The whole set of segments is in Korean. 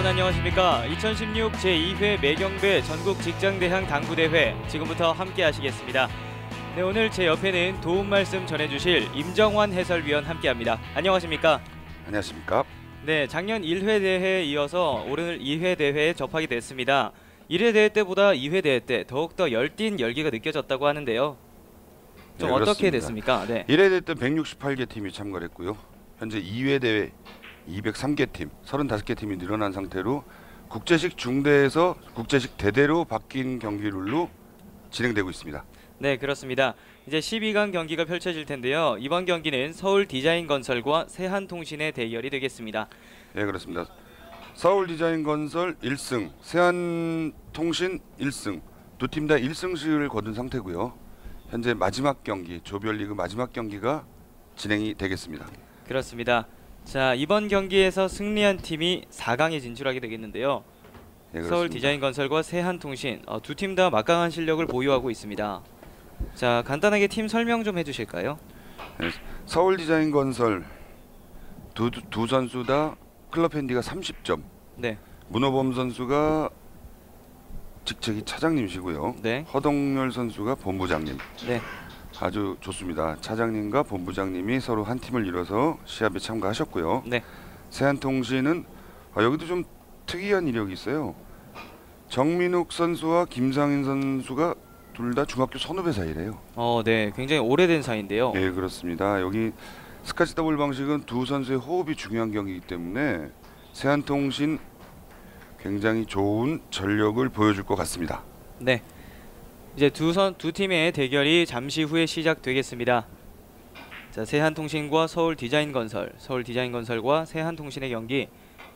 여러분 안녕하십니까. 2016 제2회 매경배 전국 직장대항 당구대회 지금부터 함께 하시겠습니다. 네, 오늘 제 옆에는 도움 말씀 전해주실 임정환 해설위원 함께합니다. 안녕하십니까. 안녕하십니까. 네, 작년 1회 대회에 이어서 오늘 2회 대회에 접하게 됐습니다. 1회 대회 때보다 2회 대회 때 더욱더 열띤 열기가 느껴졌다고 하는데요. 좀 네, 어떻게 그렇습니다. 됐습니까? 네. 1회 대회 때 168개 팀이 참가를 했고요. 현재 2회 대회 203개 팀, 35개 팀이 늘어난 상태로 국제식 중대에서 국제식 대대로 바뀐 경기 룰로 진행되고 있습니다. 네, 그렇습니다. 이제 12강 경기가 펼쳐질 텐데요. 이번 경기는 서울 디자인건설과 세한통신의 대결이 되겠습니다. 네, 그렇습니다. 서울 디자인건설 1승, 세한통신 1승, 두 팀 다 1승씩을 거둔 상태고요. 현재 마지막 경기, 조별리그 마지막 경기가 진행이 되겠습니다. 그렇습니다. 자, 이번 경기에서 승리한 팀이 4강에 진출하게 되겠는데요. 네, 서울 디자인건설과 세한통신 두 팀 다 막강한 실력을 보유하고 있습니다. 자, 간단하게 팀 설명 좀 해주실까요? 네, 서울 디자인건설 두 선수 다 클럽 핸디가 30점. 네. 문호범 선수가 직책이 차장님이시고요. 네. 허동열 선수가 본부장님. 네. 아주 좋습니다. 차장님과 본부장님이 서로 한 팀을 이뤄서 시합에 참가하셨고요. 네. 세한통신은 여기도 좀 특이한 이력이 있어요. 정민욱 선수와 김상인 선수가 둘 다 중학교 선후배 사이래요. 네, 굉장히 오래된 사이인데요. 네, 그렇습니다. 여기 스카치 더블 방식은 두 선수의 호흡이 중요한 경기이기 때문에 세한통신 굉장히 좋은 전력을 보여줄 것 같습니다. 네. 이제 두 팀의 대결이 잠시 후에 시작되겠습니다. 자, 세한통신과 서울 디자인건설과 세한통신의 경기.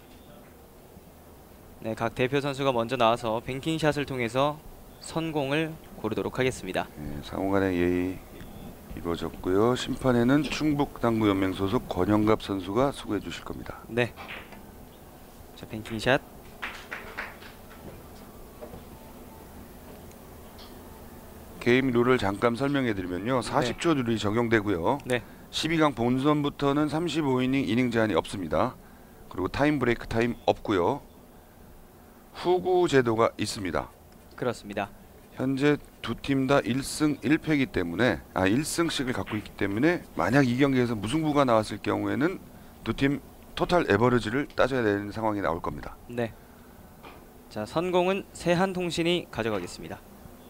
네, 각 대표 선수가 먼저 나와서 뱅킹샷을 통해서 선공을 고르도록 하겠습니다. 네, 상호간의 예의 이루어졌고요. 심판에는 충북당구연맹 소속 권영갑 선수가 수고해 주실 겁니다. 네. 자, 뱅킹샷. 게임 룰을 잠깐 설명해 드리면요. 40초 룰이 적용되고요. 네. 12강 본선부터는 35이닝 이닝 제한이 없습니다. 그리고 타임 브레이크 타임 없고요. 후구 제도가 있습니다. 그렇습니다. 현재 두 팀 다 1승 1패이기 때문에 1승씩을 갖고 있기 때문에 만약 이 경기에서 무승부가 나왔을 경우에는 두 팀 토탈 에버리지를 따져야 되는 상황이 나올 겁니다. 네. 자, 선공은 세한통신이 가져가겠습니다.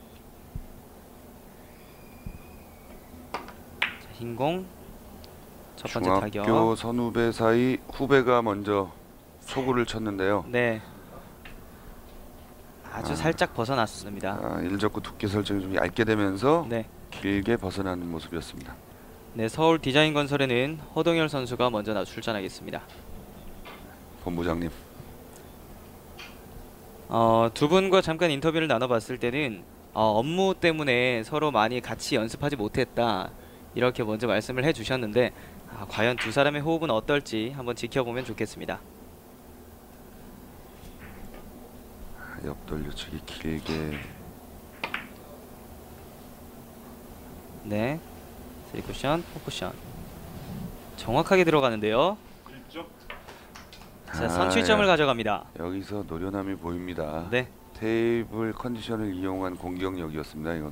자, 흰공 첫 번째 타격. 중학교 선후배 사이 후배가 먼저 초구를 쳤는데요. 네. 아주 살짝 벗어났습니다. 일적구 두께 설정이 좀 얇게 되면서 네. 길게 벗어나는 모습이었습니다. 네, 서울 디자인건설에는 허동열 선수가 먼저 출전하겠습니다. 본부장님. 두 분과 잠깐 인터뷰를 나눠봤을 때는 업무 때문에 서로 많이 같이 연습하지 못했다 이렇게 먼저 말씀을 해주셨는데 과연 두 사람의 호흡은 어떨지 한번 지켜보면 좋겠습니다. 옆 돌려치기 길게. 네, 3쿠션, 4쿠션 정확하게 들어가는데요. 자, 선취점을 가져갑니다. 여기서 노련함이 보입니다. 네. 테이블 컨디션을 이용한 공격력이었습니다. 이건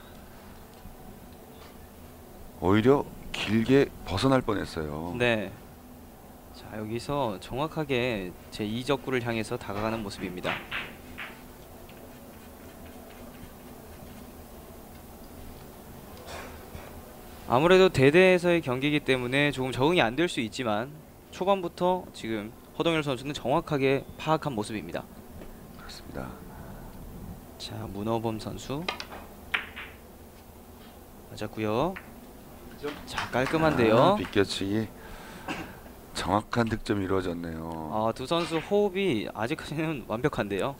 오히려 길게 벗어날 뻔했어요. 네. 자, 여기서 정확하게 제 2적구를 향해서 다가가는 모습입니다. 아무래도 대대에서의 경기이기 때문에 조금 적응이 안 될 수 있지만 초반부터 지금 허동열 선수는 정확하게 파악한 모습입니다. 그렇습니다. 자, 문어범 선수 맞았고요. 자, 깔끔한데요. 비껴치기 정확한 득점이 이루어졌네요. 두 선수 호흡이 아직까지는 완벽한데요.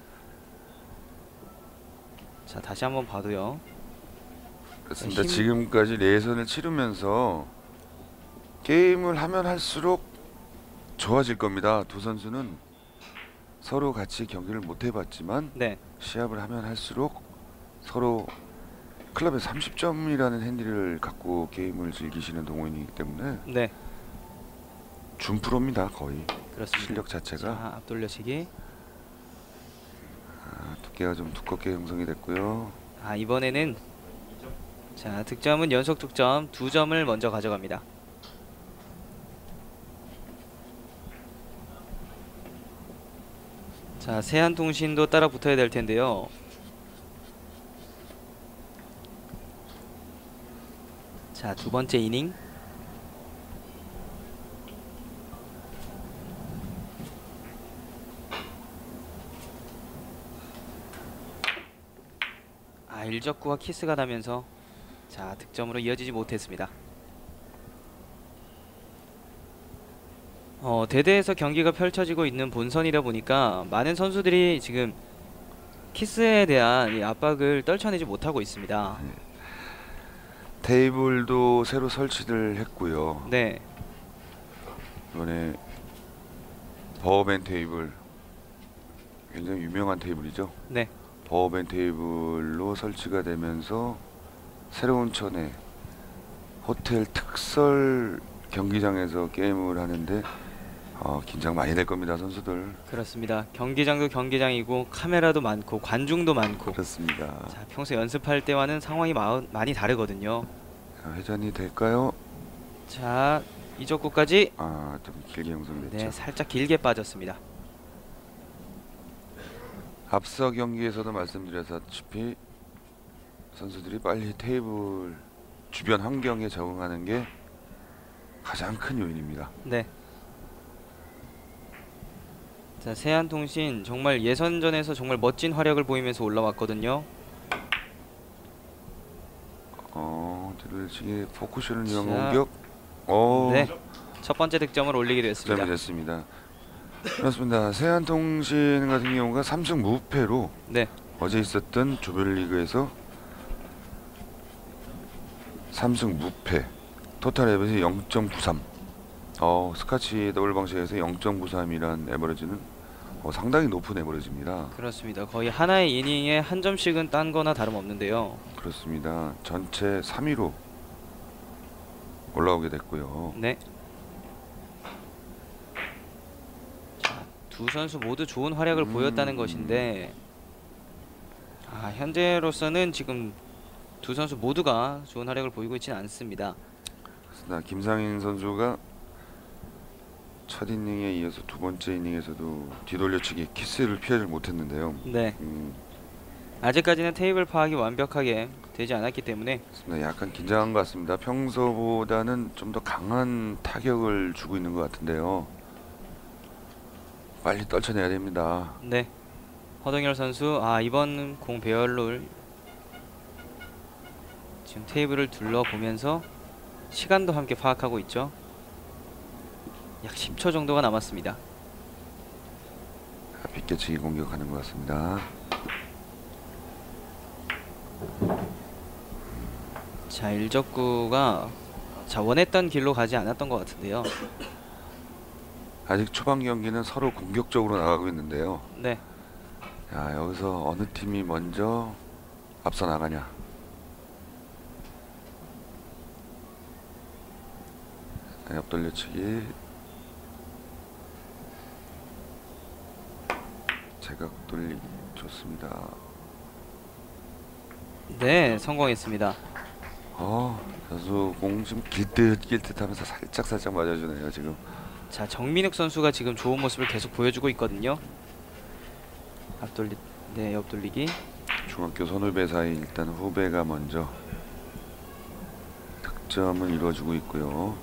자, 다시 한번 봐도요. 그렇습니다. 지금까지 예선을 치르면서 게임을 하면 할수록 좋아질 겁니다. 두 선수는 서로 같이 경기를 못 해봤지만 네. 시합을 하면 할수록 서로 클럽에 30점이라는 핸디를 갖고 게임을 즐기시는 동호인이기 때문에 네. 준프로입니다. 거의 그렇습니다. 실력 자체가. 자, 앞돌려치기. 두께가 좀 두껍게 형성이 됐고요. 이번에는 자, 득점은 연속 득점 2점을 먼저 가져갑니다. 자, 세한통신도 따라 붙어야 될 텐데요. 자, 두 번째 이닝. 일적구와 키스가 나면서 자, 득점으로 이어지지 못했습니다. 대대에서 경기가 펼쳐지고 있는 본선이라 보니까 많은 선수들이 지금 키스에 대한 이 압박을 떨쳐내지 못하고 있습니다. 테이블도 새로 설치를 했고요. 네, 이번에 버어밴 테이블, 굉장히 유명한 테이블이죠. 네, 버어밴 테이블로 설치가 되면서 새로운 천의 호텔 특설 경기장에서 게임을 하는데 긴장 많이 될 겁니다, 선수들. 그렇습니다. 경기장도 경기장이고 카메라도 많고 관중도 많고. 그렇습니다. 자, 평소 연습할 때와는 상황이 많이 다르거든요. 자, 회전이 될까요? 자, 이적구까지. 좀 길게 형성됐죠. 네, 살짝 길게 빠졌습니다. 앞서 경기에서도 말씀드렸다시피 선수들이 빨리 테이블 주변 환경에 적응하는 게 가장 큰 요인입니다. 네. 자, 세한통신 정말 예선전에서 정말 멋진 활약을 보이면서 올라왔거든요. 뒤로치기 포쿠션을 이용한 자, 공격. 네, 첫 번째 득점을 올리기로 했습니다. 득점이 됐습니다. 그렇습니다. 세한통신 같은 경우가 3승 무패로 네, 어제 있었던 조별리그에서 3승 무패, 토탈 에버리지 0.93. 스카치 더블 방식에서 0.93이란 에버리지는 상당히 높은 에버리지입니다. 그렇습니다. 거의 하나의 이닝에 한 점씩은 딴 거나 다름없는데요. 그렇습니다. 전체 3위로 올라오게 됐고요. 네. 자, 두 선수 모두 좋은 활약을 보였다는 것인데 현재로서는 지금 두 선수 모두가 좋은 활약을 보이고 있지는 않습니다. 김상인 선수가 첫 이닝에 이어서 두 번째 이닝에서도 뒤돌려치기 키스를 피하지 못했는데요. 네. 아직까지는 테이블 파악이 완벽하게 되지 않았기 때문에 약간 긴장한 것 같습니다. 평소보다는 좀 더 강한 타격을 주고 있는 것 같은데요. 빨리 떨쳐내야 됩니다. 네. 허동열 선수 이번 공 배열을 지금 테이블을 둘러보면서 시간도 함께 파악하고 있죠. 약 10초 정도가 남았습니다. 빗겨치기 공격하는 것 같습니다. 자, 일적구가 원했던 길로 가지 않았던 것 같은데요. 아직 초반 경기는 서로 공격적으로 나가고 있는데요. 네. 자, 여기서 어느 팀이 먼저 앞서 나가냐. 옆돌려치기, 제각 돌리기 좋습니다. 네, 성공했습니다. 선수 공 좀 길듯 하면서 살짝 맞아주네요 지금. 자, 정민욱 선수가 지금 좋은 모습을 계속 보여주고 있거든요. 옆돌리기. 중학교 선후배 사이 일단 후배가 먼저 득점을 이루어주고 있고요.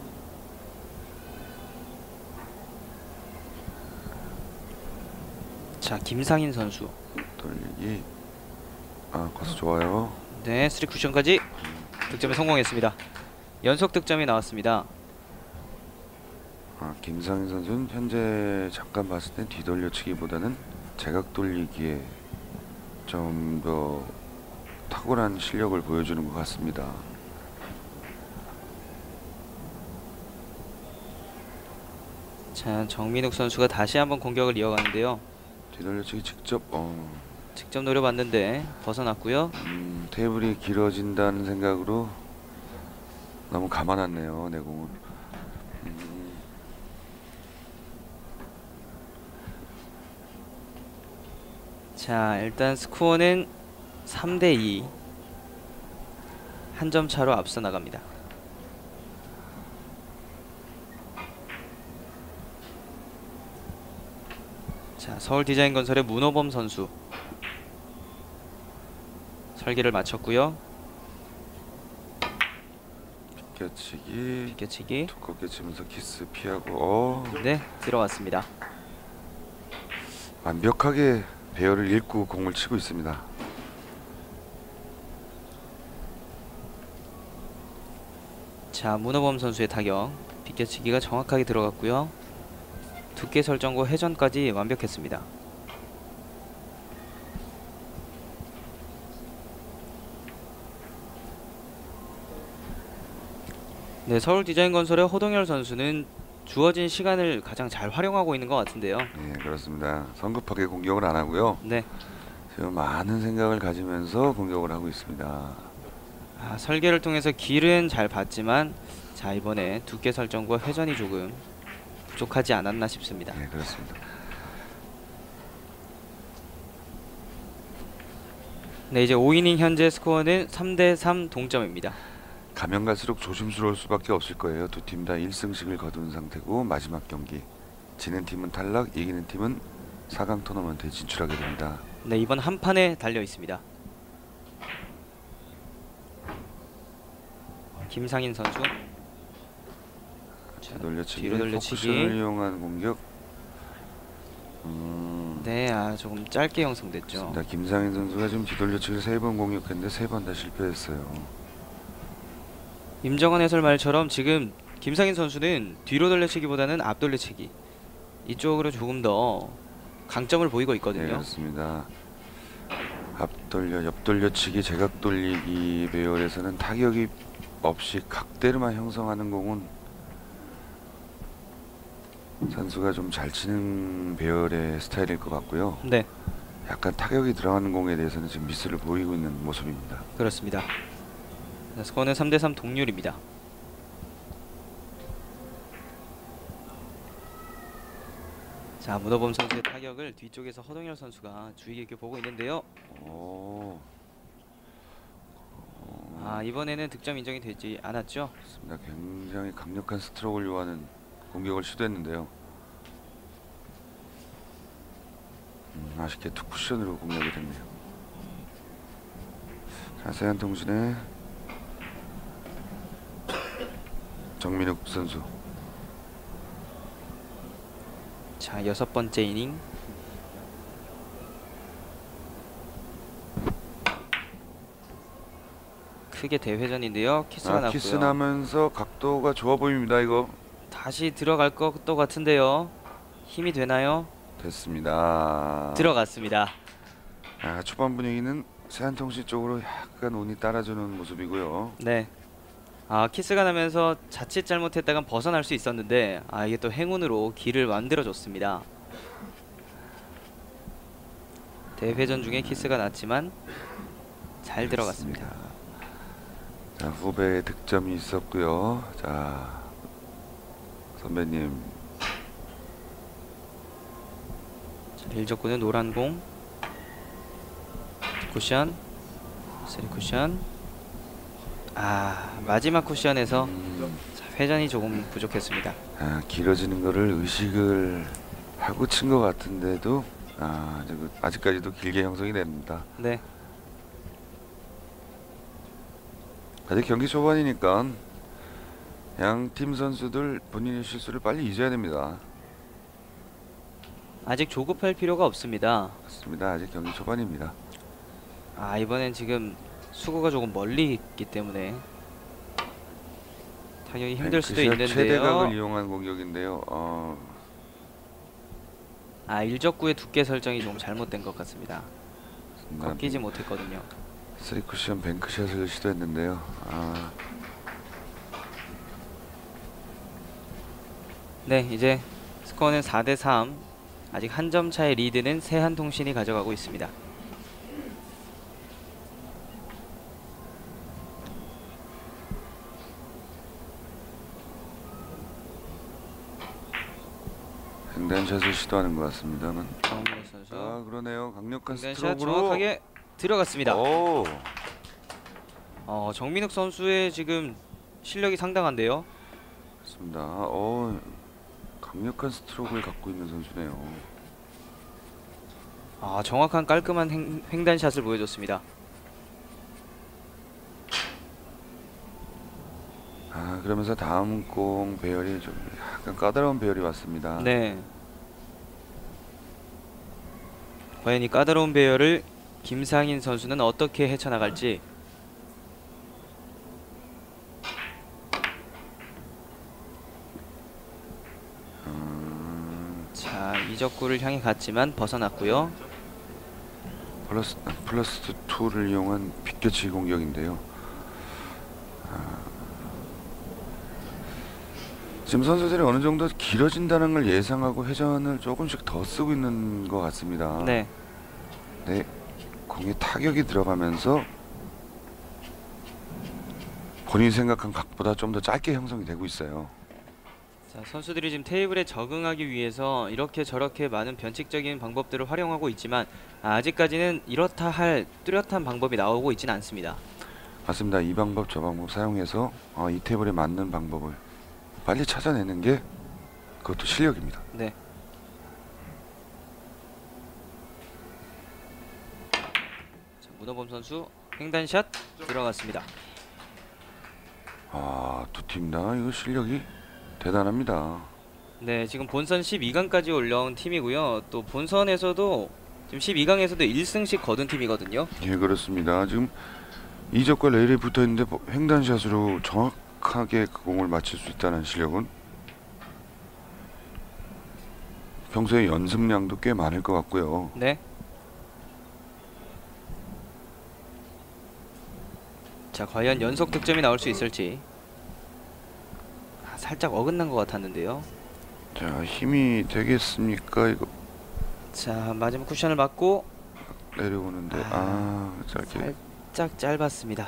자, 김상인 선수. 돌리기. 코스 좋아요. 네, 3쿠션까지 득점에 성공했습니다. 연속 득점이 나왔습니다. 김상인 선수는 현재 잠깐 봤을 땐 뒤돌려치기보다는 제각 돌리기에 좀 더 탁월한 실력을 보여주는 것 같습니다. 자, 정민욱 선수가 다시 한번 공격을 이어가는데요. 뒤돌려치기 직접 노려봤는데 벗어났고요. 테이블이 길어진다는 생각으로 너무 감아놨네요, 내공을. 자, 일단 스코어는 3대2. 한 점 차로 앞서 나갑니다. 자, 서울디자인건설의 문호범 선수 설계를 마쳤고요. 비껴치기. 비껴치기. 두껍게 치면서 키스 피하고. 네, 들어왔습니다. 완벽하게 배열을 읽고 공을 치고 있습니다. 자, 문호범 선수의 타격. 비껴치기가 정확하게 들어갔고요. 두께 설정과 회전까지 완벽했습니다. 네, 서울디자인건설의 호동열 선수는 주어진 시간을 가장 잘 활용하고 있는 것 같은데요. 네, 그렇습니다. 성급하게 공격을 안 하고요. 네, 지금 많은 생각을 가지면서 공격을 하고 있습니다. 아, 설계를 통해서 길은 잘 봤지만 자, 이번에 두께 설정과 회전이 조금 부족하지 않았나 싶습니다. 네, 그렇습니다. 네, 이제 5이닝 현재 스코어는 3대3 동점입니다. 가면 갈수록 조심스러울 수밖에 없을 거예요. 두 팀 다 1승씩을 거둔 상태고 마지막 경기 지는 팀은 탈락, 이기는 팀은 4강 토너먼트에 진출하게 됩니다. 네, 이번 한 판에 달려 있습니다. 김상인 선수. 자, 돌려치기, 뒤로 돌려치기. 포쿠션을 이용한 공격. 네, 아, 조금 짧게 형성됐죠. 그렇습니다. 김상인 선수가 지금 뒤돌려치기를 3번 공격했는데 3번 다 실패했어요. 임정원 해설말처럼 지금 김상인 선수는 뒤로 돌려치기보다는 앞 돌려치기 이쪽으로 조금 더 강점을 보이고 네, 있거든요. 그렇습니다. 앞돌려, 옆돌려치기, 제각 돌리기 배열에서는 타격이 없이 각대로만 형성하는 공은 선수가 좀 잘 치는 배열의 스타일일 것 같고요. 네, 약간 타격이 들어가는 공에 대해서는 지금 미스를 보이고 있는 모습입니다. 그렇습니다. 자, 스코어는 3대3 동률입니다. 자, 문호범 선수의 타격을 뒤쪽에서 허동열 선수가 주의 깊게 보고 있는데요. 오, 아, 이번에는 득점 인정이 되지 않았죠. 그렇습니다. 굉장히 강력한 스트로크를 요하는 공격을 시도했는데요. 아쉽게 투 쿠션으로 공략이 됐네요. 자세한 통신에 정민욱 선수. 자, 6번째 이닝. 크게 대회전인데요. 키스가 났고요. 키스 나면서 각도가 좋아 보입니다. 이거 다시 들어갈 것도 같은데요. 힘이 되나요? 됐습니다. 들어갔습니다. 초반 분위기는 세한통신 쪽으로 약간 운이 따라주는 모습이고요. 네. 아, 키스가 나면서 자칫 잘못했다간 벗어날 수 있었는데 아, 이게 또 행운으로 길을 만들어줬습니다. 대회전 중에 키스가 났지만 잘 들어갔습니다. 자, 후배의 득점이 있었고요. 자, 선배님. 1적구는 노란 공. 쿠션. 3쿠션. 아, 마지막 쿠션에서 자, 회전이 조금 부족했습니다. 길어지는 거를 의식을 하고 친 것 같은데도 아직까지도 길게 형성이 됩니다. 네. 아직 경기 초반이니까 양 팀 선수들 본인의 실수를 빨리 잊어야 됩니다. 아직 조급할 필요가 없습니다. 맞습니다. 아직 경기 초반입니다. 아, 이번엔 지금 수구가 조금 멀리 있기 때문에 타격이 힘들 수도 뱅크샷 최대각을 있는데요. 이용한 공격인데요. 아, 1적구의 두께 설정이 조금 잘못된 것 같습니다. 꺾이지 못했거든요. 3쿠션 뱅크샷을 시도했는데요. 네, 이제 스코어는 4대3. 아직 한 점 차의 리드는 세한통신이 가져가고 있습니다. 횡단샷을 시도하는 것 같습니다만. 정민욱 선수. 아 그러네요. 강력한 횡단샷 스트로크로. 정확하게 들어갔습니다. 오. 정민욱 선수의 지금 실력이 상당한데요. 맞습니다. 강력한 스트로크를 갖고 있는 선수네요. 정확한 깔끔한 횡단샷을 보여줬습니다. 그러면서 다음 공 배열이 좀 약간 까다로운 배열이 왔습니다. 네. 과연 이 까다로운 배열을 김상인 선수는 어떻게 헤쳐나갈지. 자, 이적구를 향해 갔지만 벗어났고요. 플러스 2를 이용한 빗겨치기 공격인데요. 지금 선수들이 어느 정도 길어진다는 걸 예상하고 회전을 조금씩 더 쓰고 있는 것 같습니다. 네. 네, 공에 타격이 들어가면서 본인이 생각한 각보다 좀 더 짧게 형성이 되고 있어요. 자, 선수들이 지금 테이블에 적응하기 위해서 이렇게 저렇게 많은 변칙적인 방법들을 활용하고 있지만 아직까지는 이렇다 할 뚜렷한 방법이 나오고 있지는 않습니다. 맞습니다. 이 방법 저 방법 사용해서 이 테이블에 맞는 방법을 빨리 찾아내는 게 그것도 실력입니다. 네. 자, 문호범 선수 횡단샷 들어갔습니다. 두 팀 다 이거 실력이 대단합니다. 네, 지금 본선 12강까지 올라온 팀이고요. 또 본선에서도 지금 12강에서도 1승씩 거둔 팀이거든요. 예, 그렇습니다. 지금 이적과 레일이 붙어 있는데 횡단샷으로 정확하게 그 공을 맞출 수 있다는 실력은 평소에 연습량도 꽤 많을 것 같고요. 네. 자, 과연 연속 득점이 나올 수 있을지. 살짝 어긋난 것 같았는데요. 자, 힘이 되겠습니까? 이거 자, 마지막 쿠션을 맞고 내려오는데 짧게. 살짝 짧았습니다.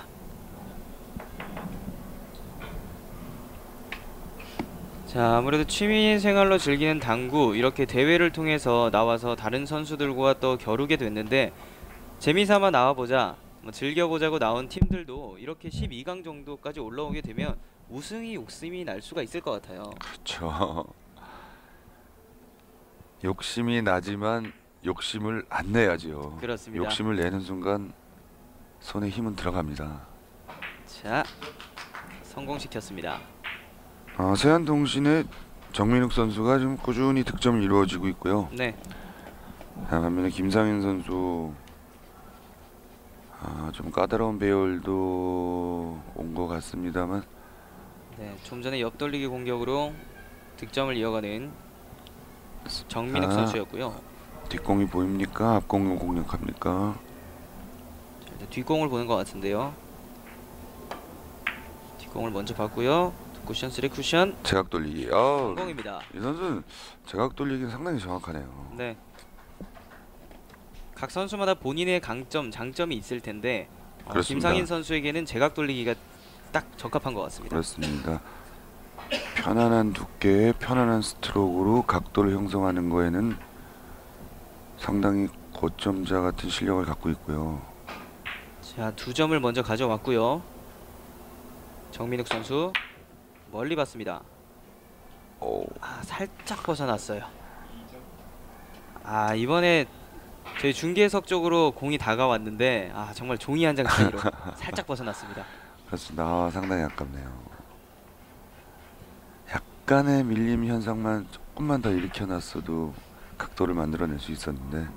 자, 아무래도 취미생활로 즐기는 당구, 이렇게 대회를 통해서 나와서 다른 선수들과 또 겨루게 됐는데 재미삼아 나와보자, 즐겨보자고 나온 팀들도 이렇게 12강 정도까지 올라오게 되면 우승이 욕심이 날 수가 있을 것 같아요. 그렇죠. 욕심이 나지만 욕심을 안 내야지요. 그렇습니다. 욕심을 내는 순간 손에 힘은 들어갑니다. 자, 성공시켰습니다. 세안통신의 정민욱 선수가 지금 꾸준히 득점이 이루어지고 있고요. 네. 반면에 김상인 선수 좀 까다로운 배열도 온 것 같습니다만. 네, 좀 전에 옆돌리기 공격으로 득점을 이어가는 정민욱 선수였고요. 뒷공이 보입니까? 앞공을 공략합니까? 자, 일단 뒷공을 보는 것 같은데요. 뒷공을 먼저 봤고요. 쿠션 3 쿠션 제각 돌리기. 성공입니다. 이 선수는 제각 돌리기는 상당히 정확하네요. 네. 각 선수마다 본인의 강점, 장점이 있을 텐데 김상인 선수에게는 제각 돌리기가 딱 적합한 것 같습니다. 그렇습니다. 편안한 두께의 편안한 스트로크로 각도를 형성하는 거에는 상당히 고점자 같은 실력을 갖고 있고요. 자, 2점을 먼저 가져왔고요. 정민욱 선수 멀리 봤습니다. 살짝 벗어났어요. 이번에 저희 중계석 쪽으로 공이 다가왔는데 정말 종이 한 장 사이로 살짝 벗어났습니다. 그렇습니다. 상당히 아깝네요. 약간의 밀림 현상만 조금만 더 일으켜놨어도 각도를 만들어낼 수 있었는데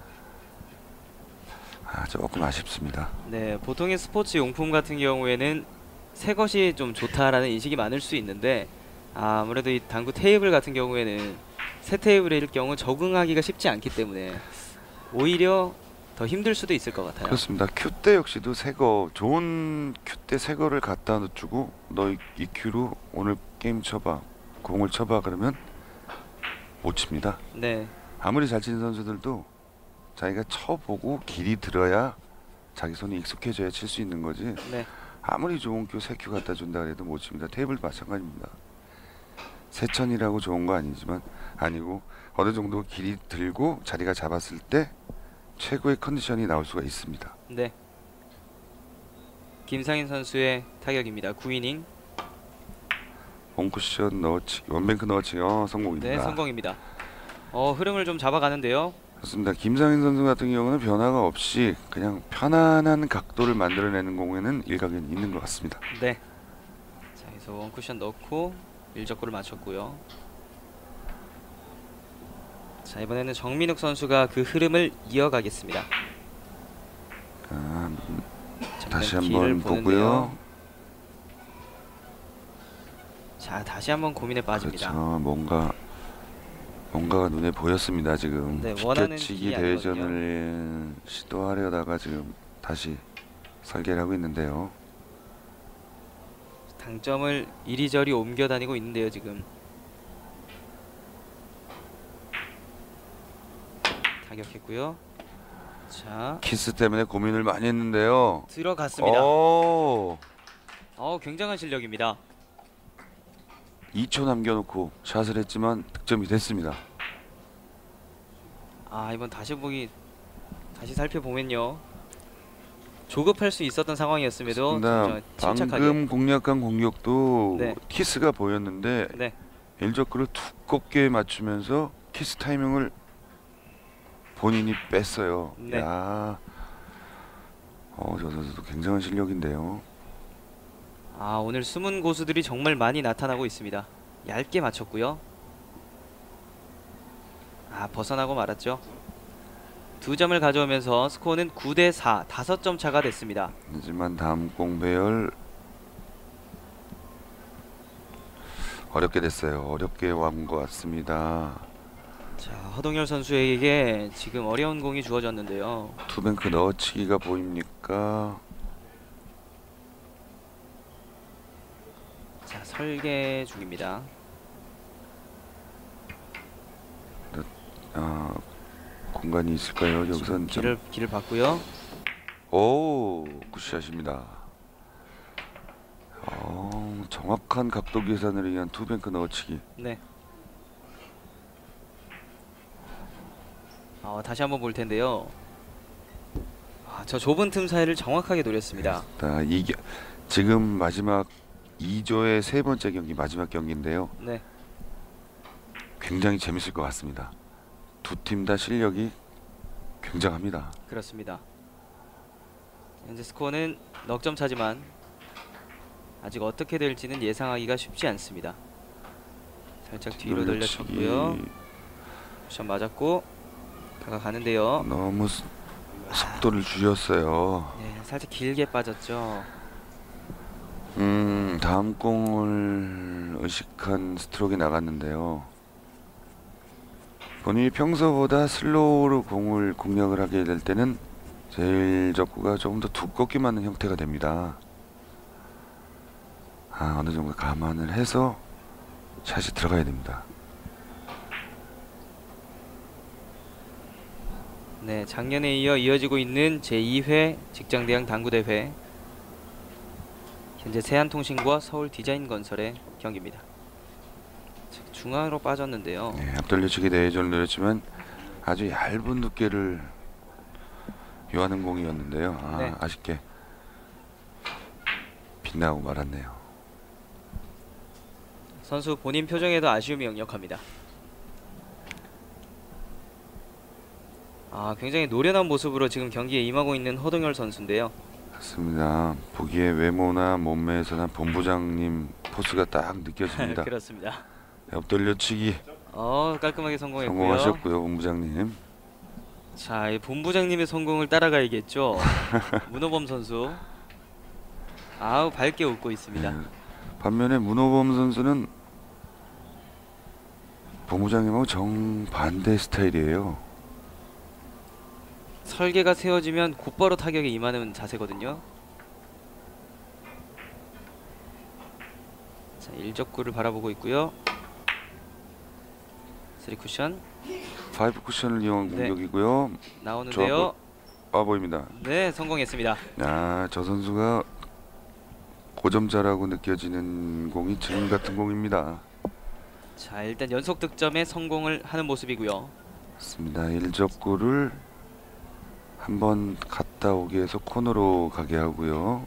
조금 아쉽습니다. 네, 보통의 스포츠 용품 같은 경우에는 새 것이 좀 좋다라는 인식이 많을 수 있는데 아무래도 이 당구 테이블 같은 경우에는 새 테이블일 경우 적응하기가 쉽지 않기 때문에 오히려 더 힘들 수도 있을 것 같아요. 그렇습니다. 큐대 역시도 새거 좋은 큐대 새거를 갖다 놓주고 너 이 큐로 오늘 게임 쳐봐, 공을 쳐봐 그러면 못 칩니다. 네. 아무리 잘 치는 선수들도 자기가 쳐보고 길이 들어야 자기 손이 익숙해져야 칠 수 있는 거지. 네. 아무리 좋은 큐 새 큐 갖다 준다 그래도 못 칩니다. 테이블도 마찬가지입니다. 세천이라고 좋은 거 아니지만 아니고 어느 정도 길이 들고 자리가 잡았을 때 최고의 컨디션이 나올 수가 있습니다. 네. 김상인 선수의 타격입니다. 9이닝. 원쿠션 넣어치기, 원뱅크 넣어치기 성공입니다. 네, 성공입니다. 흐름을 좀 잡아가는데요. 그렇습니다. 김상인 선수 같은 경우는 변화가 없이 그냥 편안한 각도를 만들어내는 공에는 일각이 있는 것 같습니다. 네. 자, 그래서 원쿠션 넣고 일적구를 맞췄고요. 자, 이번에는 정민욱 선수가 그 흐름을 이어가겠습니다. 다시 길을 한번 보는데요. 보고요. 자, 다시 한번 고민에 빠집니다. 그렇죠. 뭔가가 눈에 보였습니다. 지금 네, 원하는 비껴치기 길이 대회전을 시도하려다가 지금 다시 설계를 하고 있는데요. 당점을 이리저리 옮겨 다니고 있는데요, 지금. 타격했고요. 자, 키스 때문에 고민을 많이 했는데요. 들어갔습니다. 오, 굉장한 실력입니다. 2초 남겨놓고 샷을 했지만 득점이 됐습니다. 이번 다시 살펴보면요. 조급할 수 있었던 상황이었음에도 그렇습니다. 침착하게. 방금 공략한 공격도 네. 키스가 보였는데 네. 일적구를 두껍게 맞추면서 키스 타이밍을 본인이 뺐어요. 네. 야, 저 선수도 굉장한 실력인데요. 오늘 숨은 고수들이 정말 많이 나타나고 있습니다. 얇게 맞췄고요. 벗어나고 말았죠. 2점을 가져오면서 스코어는 9대4, 5점 차가 됐습니다. 하지만 다음 공 배열 어렵게 됐어요. 어렵게 온 것 같습니다. 자, 허동열 선수에게 지금 어려운 공이 주어졌는데요. 투뱅크 넣어치기가 보입니까? 자, 설계 중입니다. 공간이 있을까요? 여기선 좀 길을 봤고요. 오, 굿샷입니다. 정확한 각도 계산을 위한 투뱅크 넣어치기. 네. 다시 한번 볼 텐데요. 저 좁은 틈 사이를 정확하게 노렸습니다. 지금 마지막 2조의 세 번째 경기, 마지막 경기인데요. 네. 굉장히 재밌을 것 같습니다. 두 팀 다 실력이 굉장합니다. 그렇습니다. 현재 스코어는 넉 점 차지만 아직 어떻게 될지는 예상하기가 쉽지 않습니다. 살짝 뒤로 돌려쳤고요. 샷 맞았고 다가가는데요. 너무 속도를 줄였어요. 네, 살짝 길게 빠졌죠. 다음 공을 의식한 스트로크가 나갔는데요. 본인이 평소보다 슬로우로 공을 공략을 하게 될 때는 제일 적구가 조금 더 두껍게 맞는 형태가 됩니다. 어느 정도 감안을 해서 샷이 들어가야 됩니다. 네, 작년에 이어 이어지고 있는 제2회 직장대항 당구대회, 현재 세한통신과 서울디자인건설의 경기입니다. 중앙으로 빠졌는데요. 네, 앞돌려치기 대회전을 노렸지만 아주 얇은 두께를 요하는 공이었는데요. 네. 아쉽게 빗나가고 말았네요. 선수 본인 표정에도 아쉬움이 역력합니다. 굉장히 노련한 모습으로 지금 경기에 임하고 있는 허동열 선수인데요. 맞습니다. 보기에 외모나 몸매에서나 본부장님 포스가 딱 느껴집니다. 그렇습니다. 옆돌려치기 깔끔하게 성공했고요. 성공하셨고요, 본부장님. 자, 이 본부장님의 성공을 따라가야겠죠. 문호범 선수. 밝게 웃고 있습니다. 네. 반면에 문호범 선수는 본부장님하고 정반대 스타일이에요. 설계가 세워지면 곧바로 타격에 임하는 자세거든요. 자, 일적구를 바라보고 있고요. 3쿠션 5 쿠션을 이용한 네. 공격이고요. 나오는데요. 보입니다. 네, 성공했습니다. 저 선수가 고점자라고 느껴지는 공이 지금 같은 공입니다. 자, 일단 연속 득점에 성공을 하는 모습이고요. 맞습니다. 1접구를 한번 갔다 오게 해서 코너로 가게 하고요.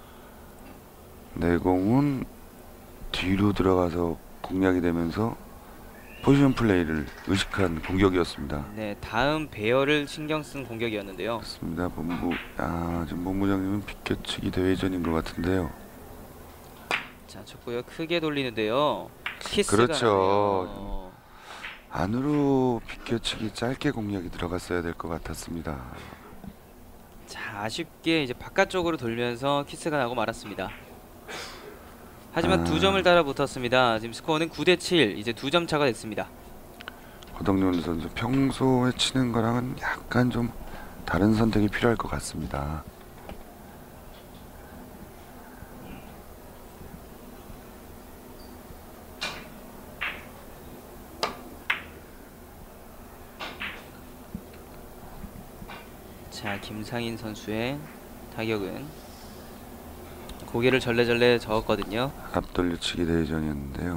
내공은 뒤로 들어가서 공략이 되면서 포지션 플레이를 의식한 공격이었습니다. 네, 다음 배열을 신경 쓴 공격이었는데요. 맞습니다. 지금 본부장님은 비껴치기 대회전인 것 같은데요. 자, 쳤고요. 크게 돌리는데요. 키스가 그렇죠. 나네요. 안으로 비껴치기 짧게 공략이 들어갔어야 될 것 같았습니다. 자, 아쉽게 이제 바깥쪽으로 돌면서 키스가 나고 말았습니다. 하지만 두 점을 따라 붙었습니다. 지금 스코어는 9대7, 이제 2점 차가 됐습니다. 허덕룡 선수 평소에 치는 거랑은 약간 좀 다른 선택이 필요할 것 같습니다. 자, 김상인 선수의 타격은 고개를 절레절레 저었거든요. 앞돌려치기 대회전이었는데요.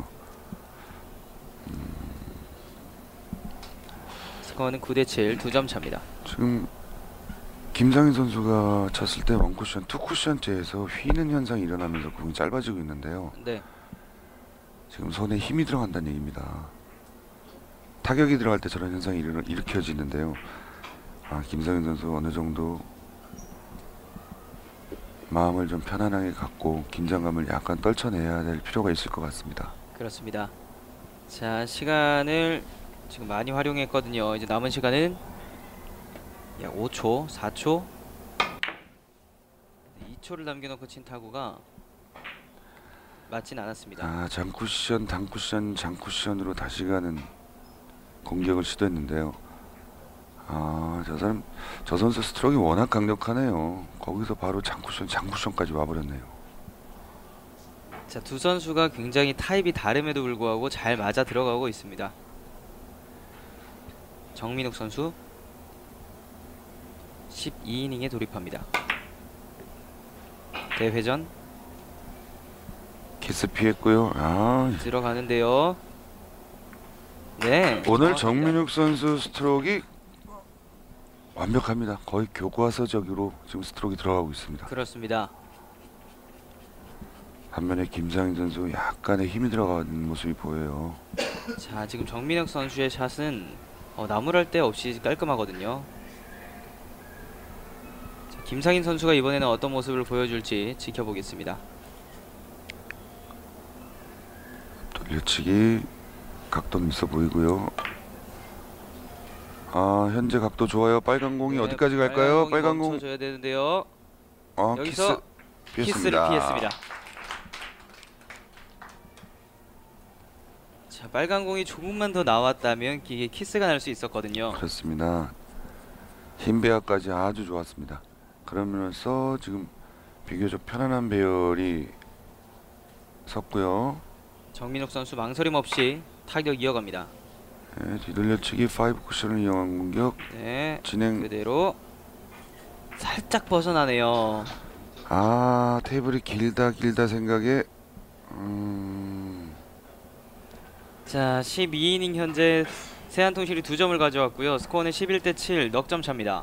스코어는 9대7, 2점 차입니다. 지금 김상인 선수가 쳤을 때 원쿠션, 투쿠션째에서 휘는 현상이 일어나면서 공이 짧아지고 있는데요. 네, 지금 손에 힘이 들어간다는 얘기입니다. 타격이 들어갈 때 저런 현상이 일으켜지는데요. 김상인 선수 어느 정도 마음을 좀 편안하게 갖고 긴장감을 약간 떨쳐내야 될 필요가 있을 것 같습니다. 그렇습니다. 자, 시간을 지금 많이 활용했거든요. 이제 남은 시간은 약 5초, 4초, 2초를 남겨놓고 친 타구가 맞진 않았습니다. 장쿠션, 단쿠션, 장쿠션으로 다시 가는 공격을 시도했는데요. 저 선수 스트로크가 워낙 강력하네요. 거기서 바로 장쿠션까지 와버렸네요. 자, 두 선수가 굉장히 타입이 다름에도 불구하고 잘 맞아 들어가고 있습니다. 정민욱 선수 12이닝에 돌입합니다. 대회전 키스 피했고요. 들어가는데요. 네, 오늘 정확합니다. 정민욱 선수 스트로크가 완벽합니다. 거의 교과서적으로 지금 스트로크가 들어가고 있습니다. 그렇습니다. 반면에 김상인 선수 약간의 힘이 들어가는 모습이 보여요. 자, 지금 정민혁 선수의 샷은 나무랄 데 없이 깔끔하거든요. 자, 김상인 선수가 이번에는 어떤 모습을 보여줄지 지켜보겠습니다. 돌려치기 각도는 있어 보이고요. 현재 각도 좋아요. 빨간 공이 네, 어디까지 갈까요? 빨간 공. 멈춰줘야 되는데요. 키스 키스를 피했습니다. 자, 빨간 공이 조금만 더 나왔다면 이게 키스가 날 수 있었거든요. 그렇습니다. 흰 배열까지 아주 좋았습니다. 그러면서 지금 비교적 편안한 배열이 섰고요. 정민욱 선수 망설임 없이 타격 이어갑니다. 네, 뒤돌려치기 5 쿠션을 이용한 공격 네, 진행. 그대로 살짝 벗어나네요. 테이블이 길다 생각에 자, 12이닝 현재 세안통실이 2점을 가져왔고요. 스코어는 11대7, 넉점 차입니다.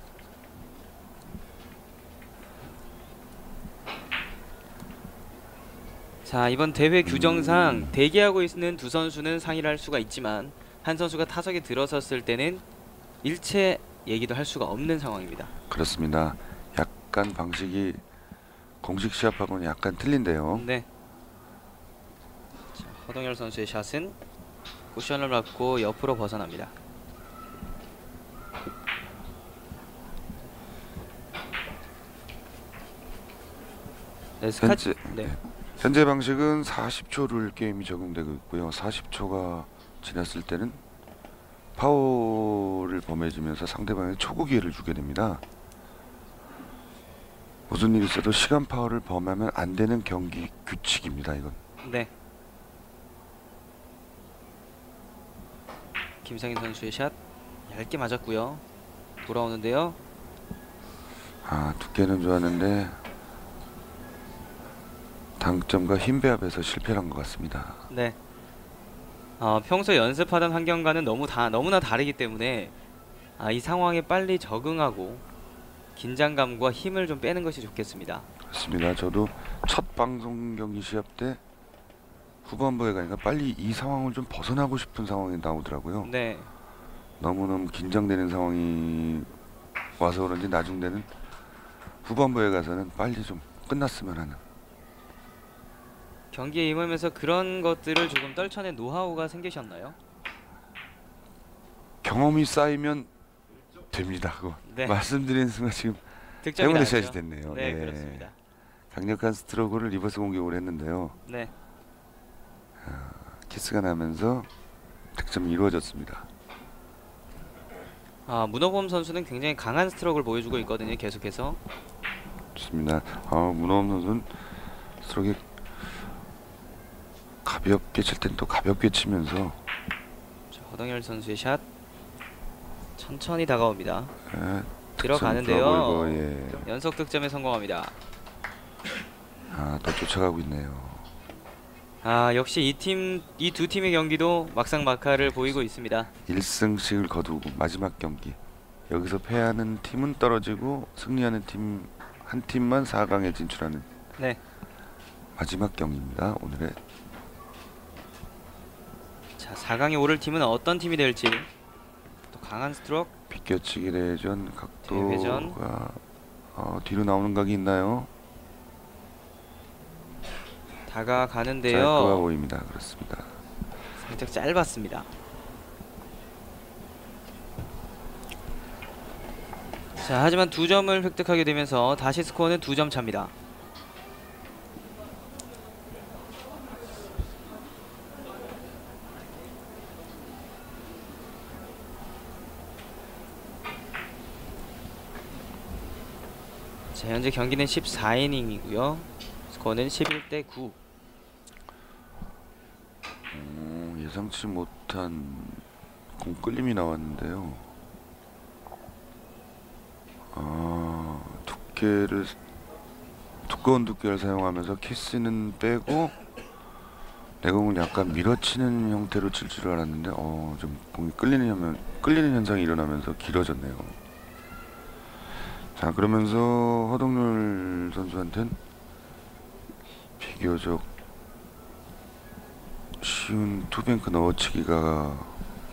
자, 이번 대회 규정상 대기하고 있는 두 선수는 상의를 할 수가 있지만 한 선수가 타석에 들어섰을 때는 일체 얘기도 할 수가 없는 상황입니다. 그렇습니다. 약간 방식이 공식 시합하고는 약간 틀린데요. 네. 자, 허동열 선수의 샷은 쿠션을 맞고 옆으로 벗어납니다. 네, 현재 방식은 40초 룰 게임이 적용되고 있고요. 40초가 지났을 때는 파울을 범해지면서 상대방에게 초구 기회를 주게 됩니다. 무슨 일이 있어도 시간 파울을 범하면 안 되는 경기 규칙입니다. 이건. 네. 김상인 선수의 샷 얇게 맞았고요. 돌아오는데요. 두께는 좋았는데 당점과 힘 배합에서 실패한 것 같습니다. 네. 평소 연습하던 환경과는 너무나 다르기 때문에 이 상황에 빨리 적응하고 긴장감과 힘을 좀 빼는 것이 좋겠습니다. 그렇습니다. 저도 첫 방송 경기 시합 때 후반부에 가니까 빨리 이 상황을 좀 벗어나고 싶은 상황이 나오더라고요. 네. 너무너무 긴장되는 상황이 와서 그런지 나중되는 후반부에 가서는 빨리 좀 끝났으면 하는. 경기에 임하면서 그런 것들을 조금 떨쳐낸 노하우가 생기셨나요? 경험이 쌓이면 됩니다. 그거 네. 말씀드리는 순간 지금 득점이 해븐의 나왔죠. 샷이 됐네요. 네, 그렇습니다. 강력한 스트로크를 리버스 공격을 했는데요. 네. 키스가 나면서 득점이 이루어졌습니다. 문어범 선수는 굉장히 강한 스트로크를 보여주고 있거든요. 계속해서. 좋습니다. 문어범 선수는 스트로크 가볍게 칠 땐 또 가볍게 치면서 자, 허동열 선수의 샷 천천히 다가옵니다. 예, 들어가는데요. 득점 예. 연속 득점에 성공합니다. 또 쫓아가고 있네요. 역시 이 두 팀의 경기도 막상막하를 보이고 있습니다. 1승씩을 거두고 마지막 경기 여기서 패하는 팀은 떨어지고 승리하는 팀 한 팀만 4강에 진출하는 네. 마지막 경기입니다. 오늘의 자, 4강에 오를 팀은 어떤 팀이 될지. 또 강한 스트로크. 비껴치기 대회전 대회전. 각도가 뒤로 나오는 각이 있나요? 짧아 다가가는데요. 보입니다. 그렇습니다. 살짝 짧았습니다. 자, 하지만 2점을 획득하게 되면서 다시 스코어는 2점 차입니다. 자, 현재 경기는 14이닝이고요. 스코어는 11대 9. 예상치 못한 공 끌림이 나왔는데요. 두꺼운 두께를 사용하면서 키스는 빼고 내공을 약간 밀어치는 형태로 칠 줄 알았는데 좀 공이 끌리는 현상이 일어나면서 길어졌네요. 자, 그러면서 허동열 선수한텐 비교적 쉬운 투뱅크 넣어치기가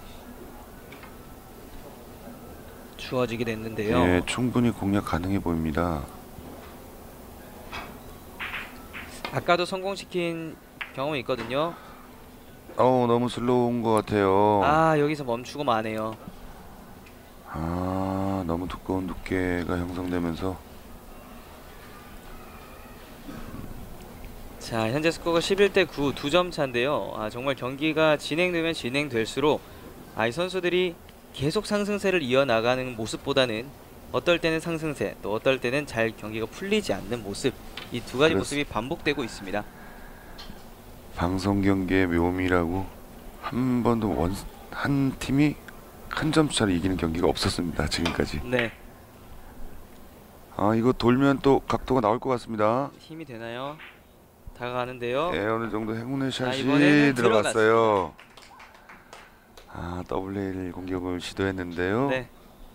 주어지게 됐는데요. 예, 충분히 공략 가능해 보입니다. 아까도 성공시킨 경험이 있거든요. 너무 슬로우인 것 같아요. 여기서 멈추고 마네요. 너무 두꺼운 두께가 형성되면서 자, 현재 스코어가 11대 9, 2점 차인데요. 정말 경기가 진행되면 진행될수록 이 선수들이 계속 상승세를 이어나가는 모습보다는 어떨 때는 상승세, 또 어떨 때는 잘 경기가 풀리지 않는 모습, 이 두 가지 모습이 반복되고 있습니다. 방송 경기의 묘미라고 한 번도 한 팀이 한 점 차로 이기는 경기가 없었습니다. 지금까지. 네. 이거 돌면 또 각도가 나올 것 같습니다. 힘이 되나요? 다가가는데요. 예, 어느 정도 행운의 샷이 이번에는 들어갔어요. WL 공격을 시도했는데요. 네.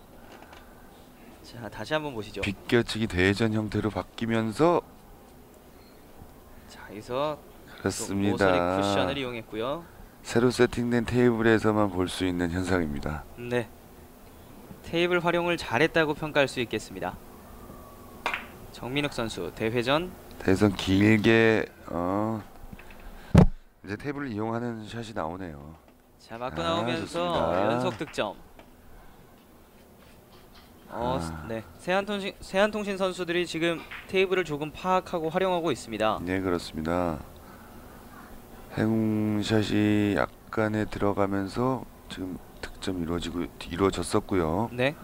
자, 다시 한번 보시죠. 비껴치기 대전 형태로 바뀌면서 자, 여기서 그렇습니다. 모서리 쿠션을 이용했고요. 새로 세팅된 테이블에서만 볼 수 있는 현상입니다. 네. 테이블 활용을 잘했다고 평가할 수 있겠습니다. 정민욱 선수 대회전. 대선 길게 이제 테이블을 이용하는 샷이 나오네요. 자, 맞고 나오면서 좋습니다. 연속 득점. 네. 세한통신 선수들이 지금 테이블을 조금 파악하고 활용하고 있습니다. 네, 그렇습니다. 행운샷이 약간에 들어가면서 지금 득점 이루어졌었고요. 네.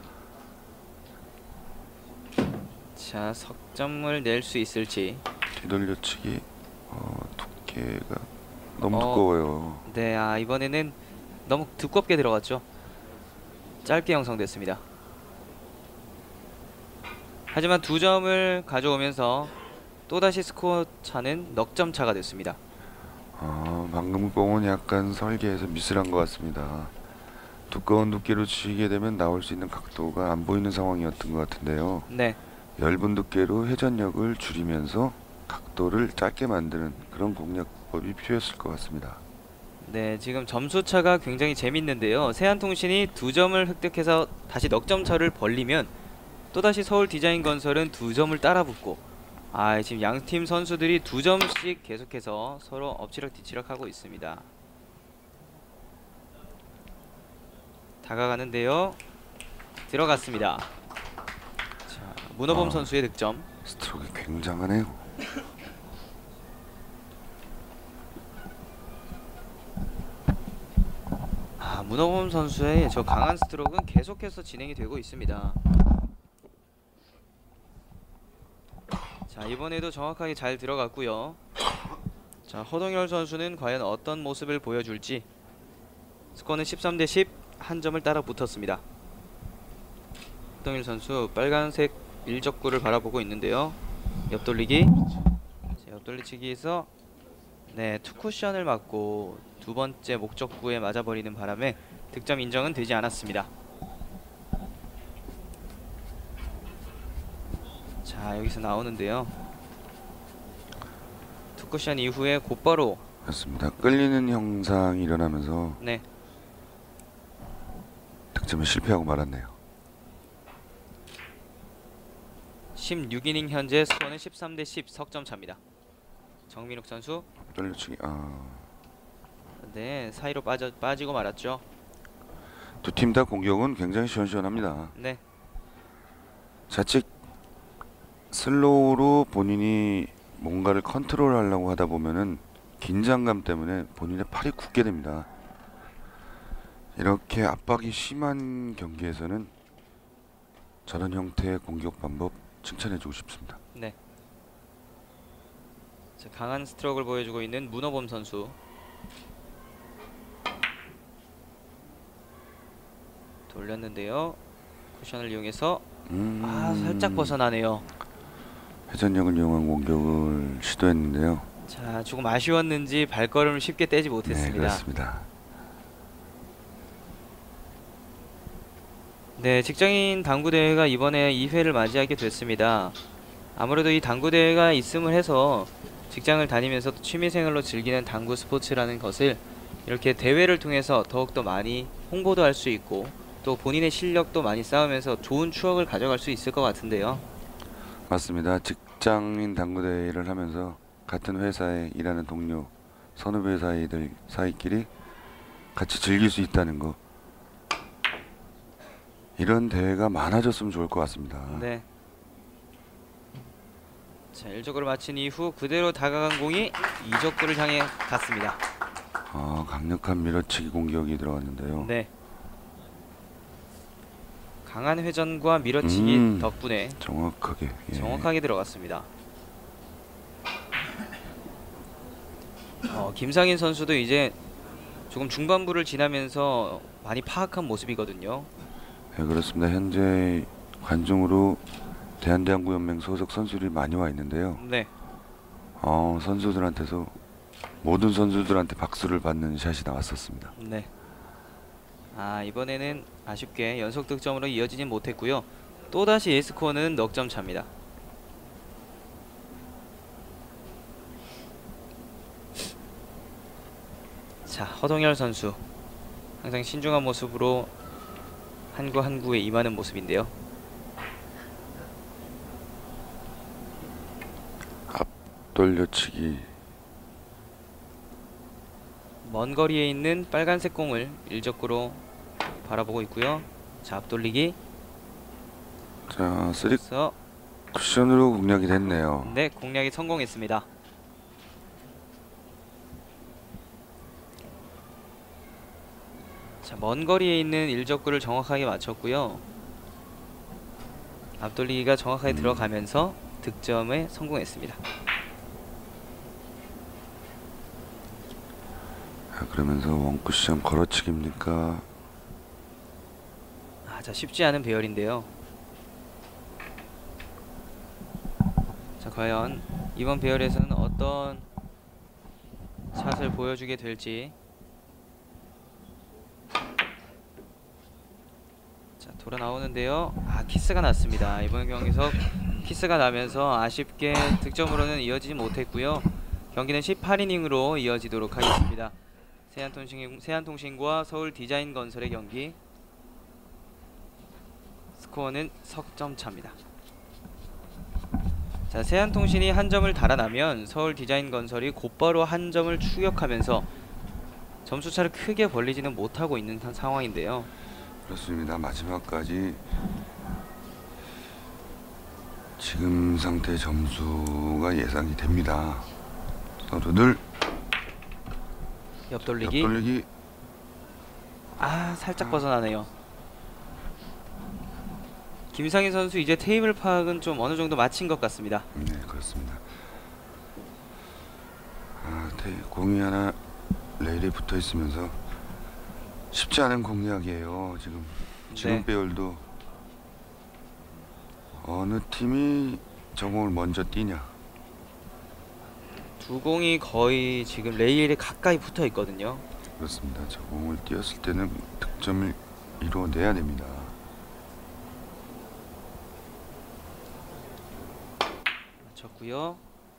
자, 석점을 낼 수 있을지. 뒤돌려치기 두께가 너무 두꺼워요. 네, 이번에는 너무 두껍게 들어갔죠. 짧게 형성됐습니다. 하지만 2점을 가져오면서 또다시 스코어 차는 넉점 차가 됐습니다. 방금 공은 약간 설계에서 미스를 한 것 같습니다. 두꺼운 두께로 치게 되면 나올 수 있는 각도가 안 보이는 상황이었던 것 같은데요. 네. 얇은 두께로 회전력을 줄이면서 각도를 짧게 만드는 그런 공략법이 필요했을 것 같습니다. 네, 지금 점수차가 굉장히 재밌는데요. 세한통신이 2점을 획득해서 다시 넉점 차를 벌리면 또다시 서울디자인건설은 2점을 따라붙고, 지금 양팀 선수들이 2점씩 계속해서 서로 엎치락뒤치락 하고 있습니다. 다가가는데요. 들어갔습니다. 자, 문어범 선수의 득점. 스트로크 굉장하네요. 문어범 선수의 저 강한 스트로크는 계속해서 진행이 되고 있습니다. 자, 이번에도 정확하게 잘 들어갔고요. 자, 허동열 선수는 과연 어떤 모습을 보여줄지. 스코어는 13대 10, 한 점을 따라 붙었습니다. 허동열 선수 빨간색 일적구를 바라보고 있는데요. 옆돌리기. 자, 옆돌리치기에서 투쿠션을 맞고 두 번째 목적구에 맞아버리는 바람에 득점 인정은 되지 않았습니다. 자, 여기서 나오는데요. 투쿠션 이후에 곧바로 맞습니다. 끌리는 형상이 일어나면서 득점에 실패하고 말았네요. 16이닝 현재 스코어는 13대 10 석점 차입니다. 정민욱 선수 돌려치기. 사이로 빠지고 말았죠. 두 팀 다 공격은 굉장히 시원시원합니다. 네. 자칫 슬로우로 본인이 뭔가를 컨트롤하려고 하다 보면은 긴장감 때문에 본인의 팔이 굳게 됩니다. 이렇게 압박이 심한 경기에서는 저런 형태의 공격 방법 칭찬해주고 싶습니다. 네. 자, 강한 스트로크를 보여주고 있는 문어범 선수. 돌렸는데요. 쿠션을 이용해서 살짝 벗어나네요. 회전력을 이용한 공격을 시도했는데요. 자, 조금 아쉬웠는지 발걸음을 쉽게 떼지 못했습니다. 네, 그렇습니다. 네, 직장인 당구 대회가 이번에 2회를 맞이하게 됐습니다. 아무래도 이 당구 대회가 있음을 해서 직장을 다니면서 취미생활로 즐기는 당구 스포츠라는 것을 이렇게 대회를 통해서 더욱더 많이 홍보도 할 수 있고 또 본인의 실력도 많이 쌓으면서 좋은 추억을 가져갈 수 있을 것 같은데요. 맞습니다. 직장인 당구 대회를 하면서 같은 회사에 일하는 동료, 선후배 사이들 사이끼리 같이 즐길 수 있다는 거, 이런 대회가 많아졌으면 좋을 것 같습니다. 네. 자, 1적구를 마친 이후 그대로 다가간 공이 2적구를 향해 갔습니다. 강력한 밀어치기 공격이 들어갔는데요. 네. 강한 회전과 밀어치기 덕분에 정확하게 들어갔습니다. 김상인 선수도 이제 조금 중반부를 지나면서 많이 파악한 모습이거든요. 네, 그렇습니다. 현재 관중으로 대한대학구연맹 소속 선수들이 많이 와 있는데요. 네. 선수들한테서 모든 선수들한테 박수를 받는 샷이 나왔었습니다. 네. 이번에는 아쉽게 연속 득점으로 이어지진 못했고요. 또다시 A스코어는 넉점 차입니다. 자, 허동열 선수 항상 신중한 모습으로 한 구 한 구에 임하는 모습인데요. 돌려치기. 먼 거리에 있는 빨간색 공을 1적구로 바라보고 있고요. 자, 앞돌리기. 자, 3 그래서 쿠션으로 공략이 됐네요. 네, 공략이 성공했습니다. 자, 먼 거리에 있는 1적구를 정확하게 맞췄고요. 앞돌리기가 정확하게 들어가면서 득점에 성공했습니다. 그러면서 원쿠션 걸어치기입니까? 자, 쉽지 않은 배열인데요. 자, 과연 이번 배열에서는 어떤 샷을 보여주게 될지. 자, 돌아 나오는데요. 키스가 났습니다. 이번 경기에서 키스가 나면서 아쉽게 득점으로는 이어지지 못했고요. 경기는 18이닝으로 이어지도록 하겠습니다. 세한통신과 서울디자인건설의 경기. 스코어는 석점 차입니다. 자, 세한통신이 한 점을 달아나면 서울디자인건설이 곧바로 한 점을 추격하면서 점수차를 크게 벌리지는 못하고 있는 상황인데요. 그렇습니다. 마지막까지 지금 상태 점수가 예상이 됩니다. 선수들 옆돌리기. 살짝 벗어나네요. 김상희 선수 이제 테이블 파악은 좀 어느 정도 마친 것 같습니다. 네, 그렇습니다. 공이 하나 레일에 붙어 있으면서 쉽지 않은 공략이에요. 지금 네. 배열도 어느 팀이 저공을 먼저 뛰냐. 두 공이 거의 지금 레일에 가까이 붙어 있거든요. 그렇습니다. 저공을 뛰었을 때는 득점을 이뤄내야 됩니다. 맞췄고요.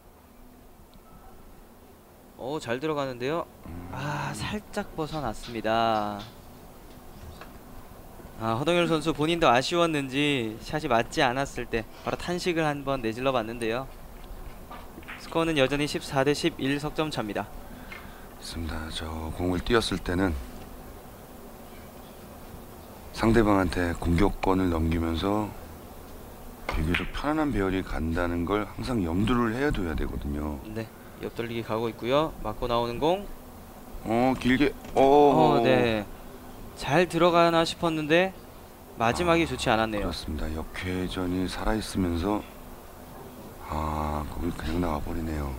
잘 들어가는데요. 살짝 벗어났습니다. 허동열 선수 본인도 아쉬웠는지 샷이 맞지 않았을 때 바로 탄식을 한번 내질러 봤는데요. 스코어는 여전히 14대 11 석점 차입니다. 맞습니다. 저 공을 띄었을 때는 상대방한테 공격권을 넘기면서 비교적 편안한 배열이 간다는 걸 항상 염두를 해야 되거든요. 네, 옆돌리기 가고 있고요. 맞고 나오는 공. 길게. 네, 잘 들어가나 싶었는데 마지막이 좋지 않았네요. 그렇습니다. 역회전이 살아있으면서 공이 그냥 나와버리네요.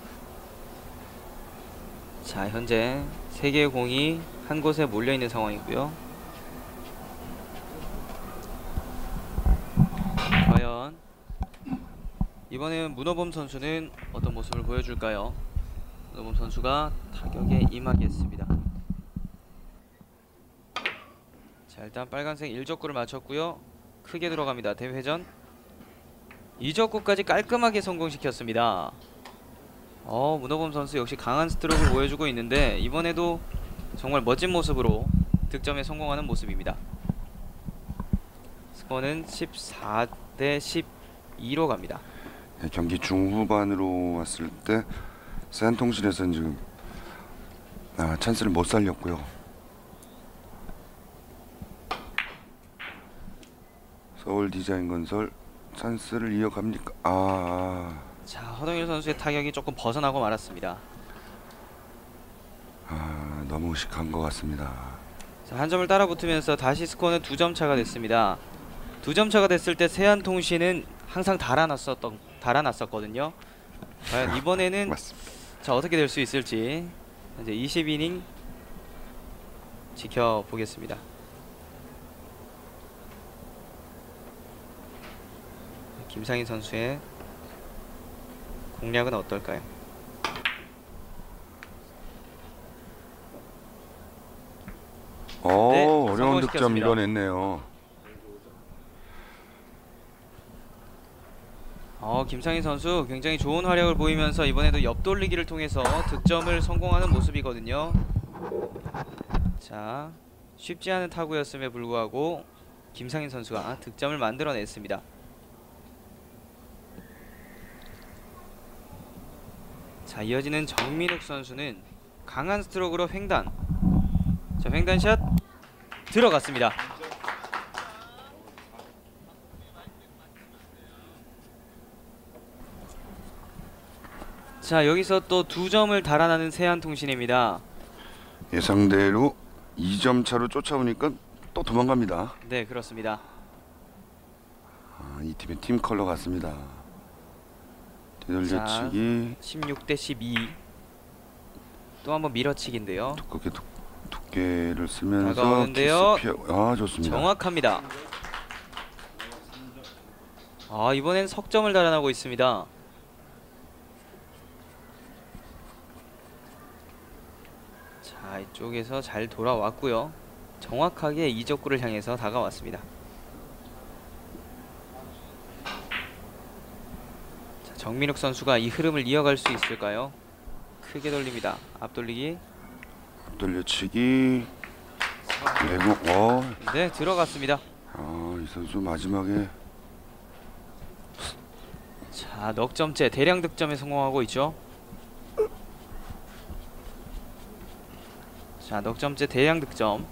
자, 현재 3개의 공이 한 곳에 몰려있는 상황이고요. 과연 이번에는 문어범 선수는 어떤 모습을 보여줄까요? 문어범 선수가 타격에 임하겠습니다. 자, 일단 빨간색 1적구를 맞췄고요. 크게 들어갑니다. 대회전 2적구까지 깔끔하게 성공시켰습니다. 문어범 선수 역시 강한 스트로크를 보여주고 있는데 이번에도 정말 멋진 모습으로 득점에 성공하는 모습입니다. 스코어는 14대 12로 갑니다. 네, 경기 중후반으로 왔을 때 세한통신에서는 지금 찬스를 못 살렸고요. 서울디자인건설 찬스를 이어갑니까? 자, 허동일 선수의 타격이 조금 벗어나고 말았습니다. 너무 의식한 것 같습니다. 자, 한 점을 따라 붙으면서 다시 스코어는 2점 차가 됐습니다. 2점 차가 됐을 때 세한통신은 항상 달아났었거든요. 과연 이번에는 맞습니다. 자, 어떻게 될 수 있을지 이제 20이닝 지켜보겠습니다. 김상희 선수의 공략은 어떨까요? 네, 어려운 득점 성공시켰습니다. 이뤄냈네요. 김상희 선수 굉장히 좋은 활약을 보이면서 이번에도 옆돌리기를 통해서 득점을 성공하는 모습이거든요. 자, 쉽지 않은 타구였음에 불구하고 김상희 선수가 득점을 만들어냈습니다. 자, 이어지는 정민욱 선수는 강한 스트로크로 횡단. 자, 횡단샷 들어갔습니다. 자, 여기서 또 2점을 달아나는 세한통신입니다. 예상대로 2점 차로 쫓아오니까 또 도망갑니다. 네, 그렇습니다. 이 팀의 팀 컬러 같습니다. 뒤돌려치기 16대 12. 또 한번 밀어치기인데요. 두껍게 두께를 쓰면서 다가오는데요. 좋습니다. 정확합니다. 이번엔 석점을 달아나고 있습니다. 이쪽에서 잘 돌아왔고요. 정확하게 이적구를 향해서 다가왔습니다. 자, 정민욱 선수가 이 흐름을 이어갈 수 있을까요? 크게 돌립니다. 앞돌리기. 돌려치기. 그리고 네, 들어갔습니다. 이 선수 마지막에 자, 넉점째 대량 득점에 성공하고 있죠. 자, 넉점째 대량 득점.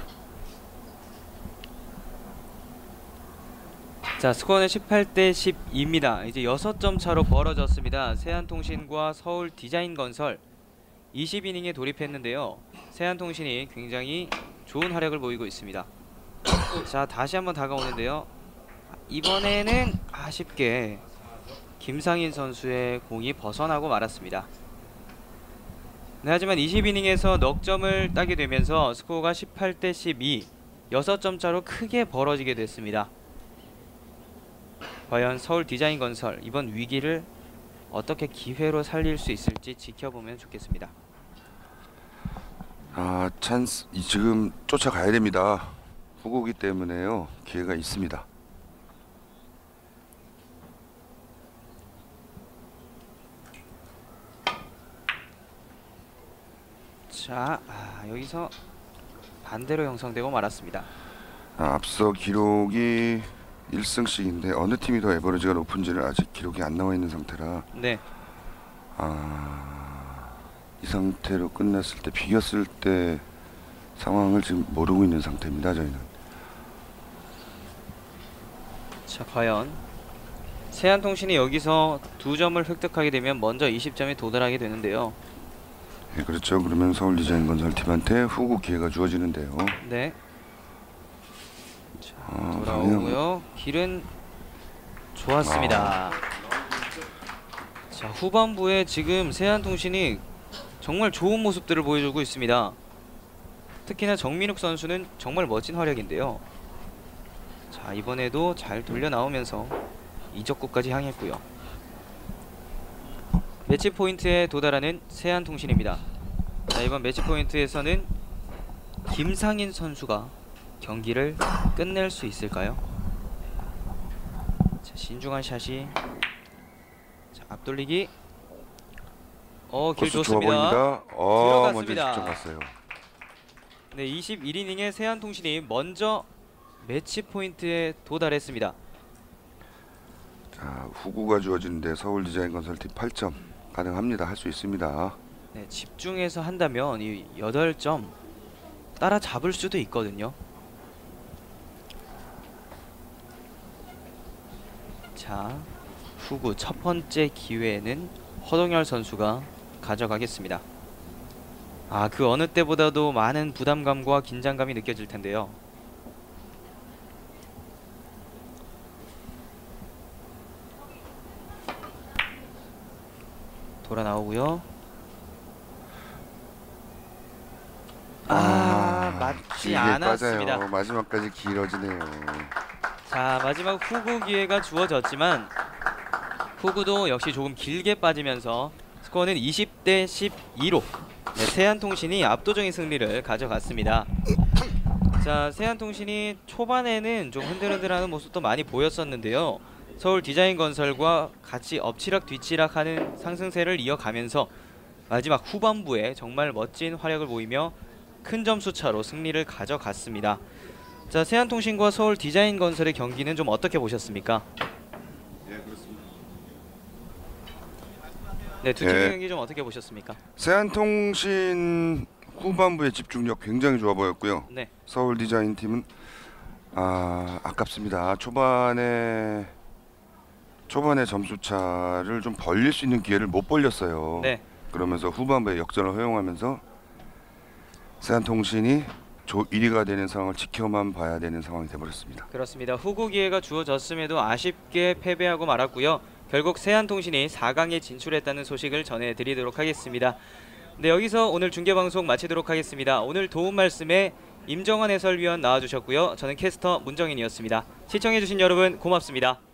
자, 스코어는 18대 12입니다. 이제 6점 차로 벌어졌습니다. 세한통신과 서울디자인건설 20이닝에 돌입했는데요. 세한통신이 굉장히 좋은 활약을 보이고 있습니다. 자, 다시 한번 다가오는데요. 이번에는 아쉽게 김상인 선수의 공이 벗어나고 말았습니다. 네, 하지만 20이닝에서 넉점을 따게 되면서 스코어가 18대 12, 6점 차로 크게 벌어지게 됐습니다. 과연 서울디자인건설 이번 위기를 어떻게 기회로 살릴 수 있을지 지켜보면 좋겠습니다. 찬스 지금 쫓아가야 됩니다. 후고기 때문에요. 기회가 있습니다. 자, 여기서 반대로 형성되고 말았습니다. 앞서 기록이 1승씩인데 어느 팀이 더 에버리지가 높은지를 아직 기록이 안 나와 있는 상태라 네. 이 상태로 끝났을 때 비겼을 때 상황을 지금 모르고 있는 상태입니다. 저희는. 자, 과연 세한통신이 여기서 2점을 획득하게 되면 먼저 20점에 도달하게 되는데요. 네, 그렇죠. 그러면 서울디자인건설팀한테 후구 기회가 주어지는데요. 네. 자, 돌아오고요. 길은 좋았습니다. 자, 후반부에 지금 세한통신이 정말 좋은 모습들을 보여주고 있습니다. 특히나 정민욱 선수는 정말 멋진 활약인데요. 자, 이번에도 잘 돌려 나오면서 이적구까지 향했고요. 매치 포인트에 도달하는 세한통신입니다. 자, 이번 매치 포인트에서는 김상인 선수가 경기를 끝낼 수 있을까요? 자, 신중한 샷이. 자, 앞돌리기. 길 좋습니다. 먼저 들어갔습니다. 20점 갔어요. 네, 21이닝에 세한통신이 먼저 매치 포인트에 도달했습니다. 자, 후구가 주어지는데 서울디자인건설팀 8점 가능합니다. 할 수 있습니다. 네, 집중해서 한다면 이 8점 따라잡을 수도 있거든요. 자, 후구 첫 번째 기회는 허동열 선수가 가져가겠습니다. 그 어느 때보다도 많은 부담감과 긴장감이 느껴질 텐데요. 돌아 나오고요. 맞지 길게 않았습니다. 빠져요. 마지막까지 길어지네요. 자, 마지막 후구 기회가 주어졌지만 후구도 역시 조금 길게 빠지면서 스코어는 20대 12로 네, 세한통신이 압도적인 승리를 가져갔습니다. 자, 세한통신이 초반에는 좀 흔들흔들하는 모습도 많이 보였었는데요. 서울디자인건설과 같이 엎치락 뒤치락하는 상승세를 이어가면서 마지막 후반부에 정말 멋진 활약을 보이며 큰 점수 차로 승리를 가져갔습니다. 자, 세한통신과 서울디자인건설의 경기는 좀 어떻게 보셨습니까? 네, 그렇습니다. 네, 두 팀의 경기 좀 어떻게 보셨습니까? 세한통신 후반부의 집중력 굉장히 좋아 보였고요. 네. 서울디자인팀은 아깝습니다. 초반에 점수차를 좀 벌릴 수 있는 기회를 못 벌렸어요. 네. 그러면서 후반부에 역전을 허용하면서 세한통신이 1위가 되는 상황을 지켜만 봐야 되는 상황이 되어버렸습니다. 그렇습니다. 후구 기회가 주어졌음에도 아쉽게 패배하고 말았고요. 결국 세한통신이 4강에 진출했다는 소식을 전해드리도록 하겠습니다. 네, 여기서 오늘 중계방송 마치도록 하겠습니다. 오늘 도움 말씀에 임정환 해설위원 나와주셨고요. 저는 캐스터 문정인이었습니다. 시청해주신 여러분 고맙습니다.